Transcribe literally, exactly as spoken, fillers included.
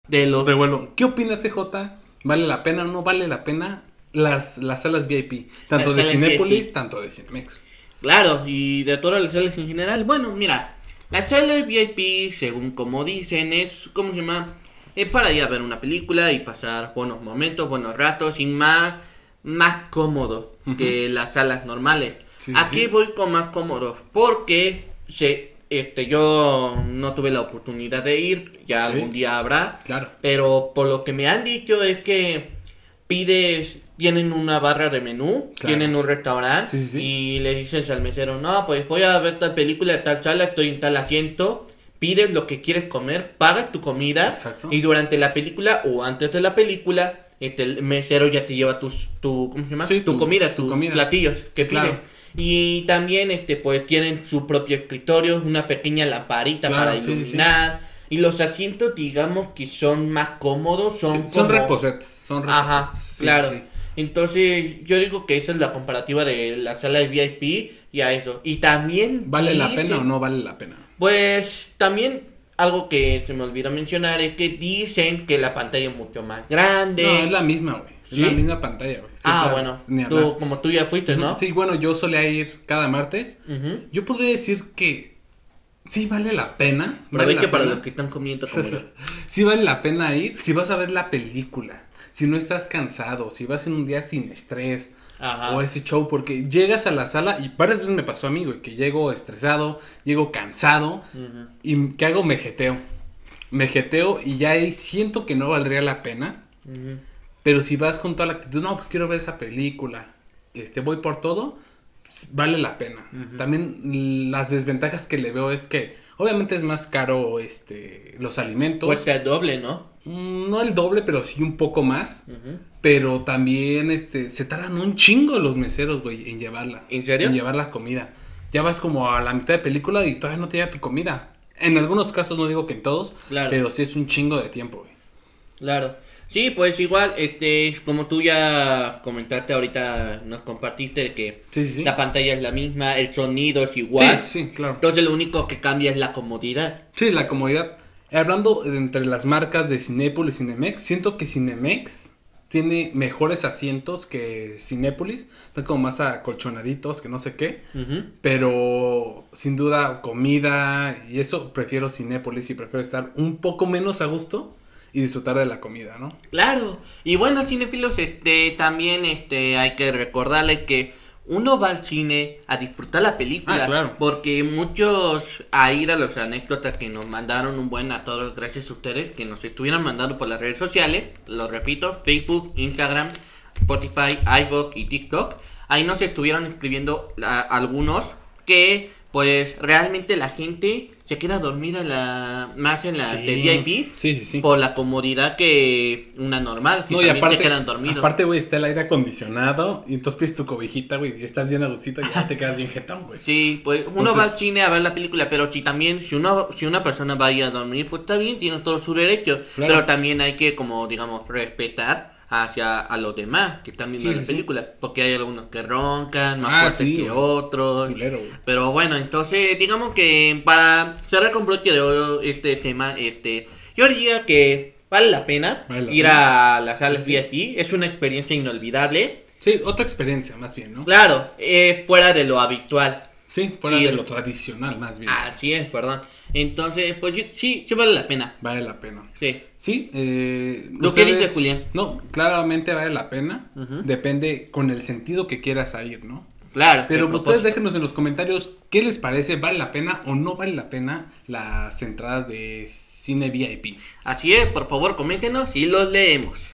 de los... Revuelo. ¿Qué opinas, C J? ¿Vale la pena o no vale la pena las, las salas V I P? Tanto Las de salas Cinépolis, V I P. tanto de Cinemex. Claro, y de todas las salas en general. Bueno, mira, la sala V I P, según como dicen, es, ¿cómo se llama? Es para ir a ver una película y pasar buenos momentos, buenos ratos y más, más cómodo Ujú. que las salas normales. Sí, sí, Aquí sí. voy con más cómodo porque se, este, yo no tuve la oportunidad de ir, ya Sí. algún día habrá. Claro. Pero por lo que me han dicho es que pides, tienen una barra de menú, Claro. tienen un restaurante Sí, sí, sí. y le dices al mesero, no, pues voy a ver tal película de tal sala, estoy en tal asiento, pides lo que quieres comer, pagas tu comida. Exacto. Y durante la película o antes de la película, este, el mesero ya te lleva tus, tu, ¿cómo se llama? Sí, tu, tu- comida, tu tus comida. platillos que Sí, claro. piden. Y también este pues tienen su propio escritorio, una pequeña lamparita Claro, para sí, sí, sí. iluminar. Y los asientos, digamos que son más cómodos, son Sí, son como- reposetes. Son Ajá, reposetes. Sí, claro. sí. Entonces, yo digo que esa es la comparativa de la sala de V I P y a eso. Y también ¿Vale la dicen- pena o no vale la pena? Pues también algo que se me olvidó mencionar es que dicen que la pantalla es mucho más grande. No, es la misma, güey. Es ¿Sí? la misma pantalla, güey. Sí, ah, claro. bueno, Ni tú, hablar. como tú ya fuiste, ¿no? Sí, bueno, yo solía ir cada martes. Ujú. Yo podría decir que sí vale la pena. Pero Vale ve la que para pena. los que están comiendo como yo. Sí vale la pena ir si vas a ver la película. Si no estás cansado, si vas en un día sin estrés. Ajá. O ese show, porque llegas a la sala y varias veces me pasó a mí, güey, que llego estresado, llego cansado Ujú. y ¿qué hago? Me jeteo. Me jeteo y ya ahí siento que no valdría la pena. Ujú. Pero si vas con toda la actitud, no, pues quiero ver esa película, este, voy por todo, pues, vale la pena. Ujú. También mm, las desventajas que le veo es que obviamente es más caro este, los alimentos. Cuesta el doble, ¿no? Mm, no el doble, pero sí un poco más. Ujú. Pero también este, se tardan un chingo los meseros, güey, en llevarla. ¿En serio? En llevar la comida. Ya vas como a la mitad de película y todavía no te llega tu comida. En algunos casos, no digo que en todos, Claro. pero sí es un chingo de tiempo, güey. Claro. Sí, pues igual, este, como tú ya comentaste ahorita, nos compartiste que Sí, sí, sí. la pantalla es la misma, el sonido es igual. Sí, sí, claro. Entonces lo único que cambia es la comodidad. Sí, la comodidad. Hablando de entre las marcas de Cinépolis y Cinemex, siento que Cinemex tiene mejores asientos que Cinépolis. Están como más acolchonaditos, que no sé qué. Ujú. Pero sin duda, comida y eso, prefiero Cinépolis y prefiero estar un poco menos a gusto y disfrutar de la comida, ¿no? Claro. Y bueno, cinéfilos, este, también este, hay que recordarles que uno va al cine a disfrutar la película. Ah, claro. Porque muchos, a ir a las anécdotas que nos mandaron un buen a todos, gracias a ustedes, que nos estuvieran mandando por las redes sociales. Lo repito, Facebook, Instagram, Spotify, iVoox y TikTok. Ahí nos estuvieron escribiendo a, algunos que, pues, realmente la gente se queda dormida en la, más en la Sí. de V I P. Sí, sí, sí. Por la comodidad que una normal, que No, y también aparte, se quedan dormidos. aparte, güey, está el aire acondicionado y entonces pides tu cobijita, güey, y estás bien a gustito y ya te quedas bien jetón, güey. Sí, pues uno Entonces- va al cine a ver la película, pero si también, si uno, si una persona va a ir a dormir, pues está bien, tiene todo su derecho. Claro. Pero también hay que, como digamos, respetar hacia a los demás que están viendo Sí, la sí, sí. película. Porque hay algunos que roncan, más Ah, fuertes sí, que güey. otros. Culero, güey. Pero bueno, entonces, digamos que para cerrar con broche de oro este tema, este, yo diría que vale la pena Vale la ir pena. a las salas Sí, sí. V I P. Es una experiencia inolvidable. Sí, otra experiencia, más bien, ¿no? Claro, eh, fuera de lo habitual. Sí, fuera Y de el- lo tradicional, más bien. Así es, perdón. Entonces, pues sí, sí, sí vale la pena. Vale la pena. Sí. Sí, eh, ¿Lo que dice Julián? No, claramente vale la pena. Ujú. Depende con el sentido que quieras ir, ¿no? Claro. Pero el ustedes propósito. déjenos en los comentarios qué les parece, vale la pena o no vale la pena las entradas de cine V I P. Así es, por favor, coméntenos y los leemos.